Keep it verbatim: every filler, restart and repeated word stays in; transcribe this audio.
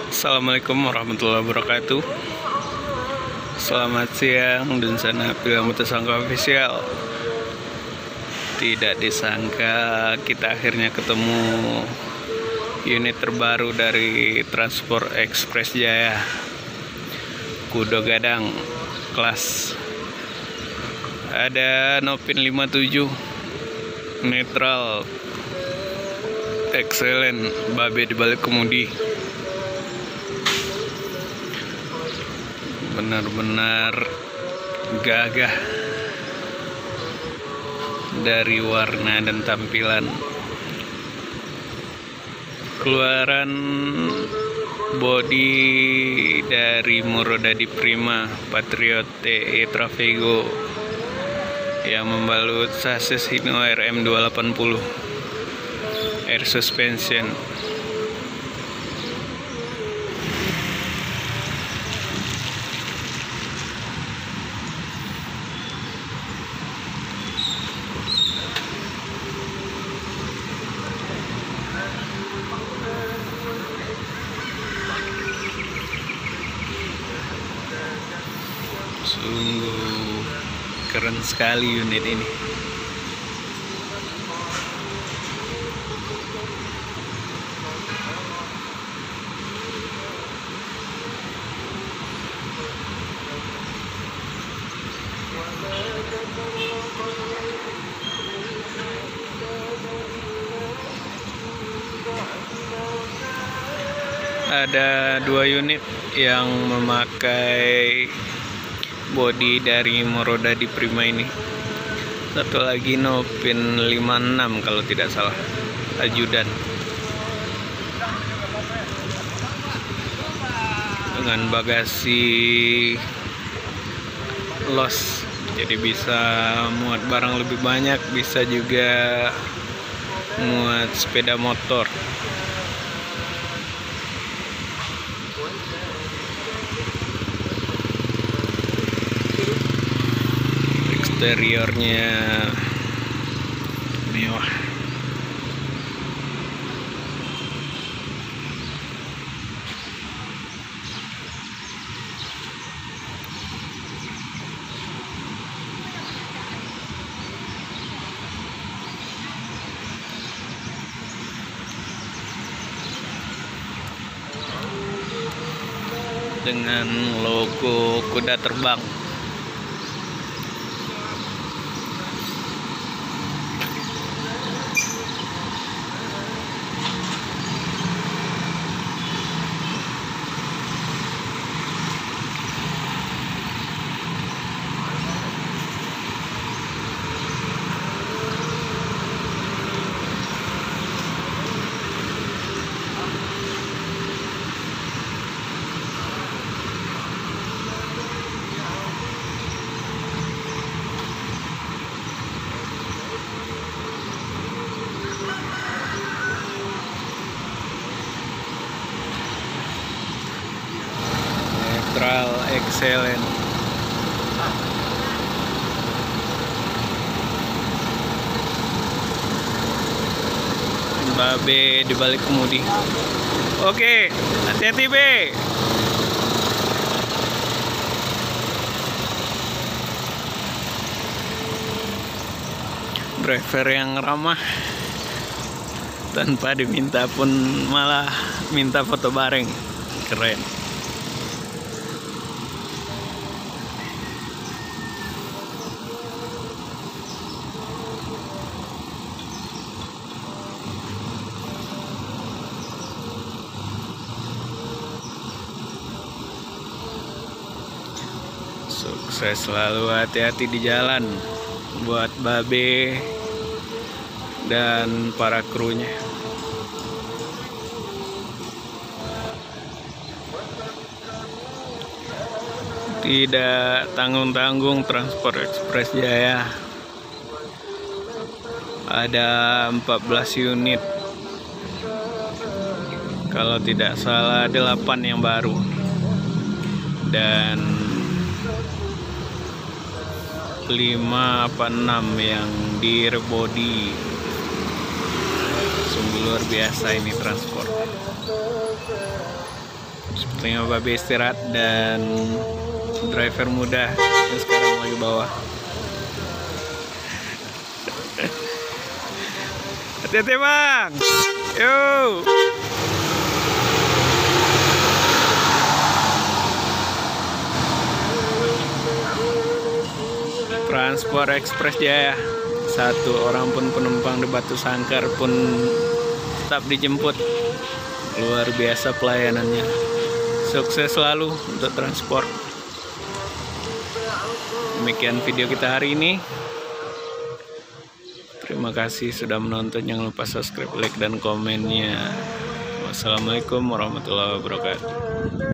Assalamualaikum warahmatullahi wabarakatuh. Selamat siang dan sana Film Tersangka Official. Tidak disangka kita akhirnya ketemu unit terbaru dari Transport Express Jaya, Kudo Gadang kelas. Ada Novin lima tujuh netral excellent, babe di balik kemudi. Benar-benar gagah dari warna dan tampilan. Keluaran bodi dari Murodadi Prima Patriot T E Trafego yang membalut sasis Hino R M dua delapan nol air suspension. Sungguh keren sekali unit ini. Ada dua unit yang memakai bodi dari Murodadi Prima ini. Satu lagi Novin lima enam kalau tidak salah, ajudan. Dengan bagasi los, jadi bisa muat barang lebih banyak, bisa juga muat sepeda motor. Interiornya mewah. Dengan logo kuda terbang. Netral excellent. Babe di balik kemudi. Oke, hati-hati be. Driver yang ramah, tanpa diminta pun malah minta foto bareng. Keren. Sukses selalu, hati-hati di jalan buat babe dan para krunya. Tidak tanggung-tanggung Transport Express Jaya. Ada empat belas unit, kalau tidak salah delapan yang baru, dan lima apa enam yang di rebody. Sungguh luar biasa ini transport. Sepertinya babe istirahat dan driver muda yang sekarang lagi bawah. Hati-hati bang. Yo. Transport Express Jaya. Satu orang pun penumpang di Batu Sangkar pun tetap dijemput. Luar biasa pelayanannya. Sukses selalu untuk transport. Demikian video kita hari ini. Terima kasih sudah menonton. Jangan lupa subscribe, like, dan komennya. Wassalamualaikum warahmatullahi wabarakatuh.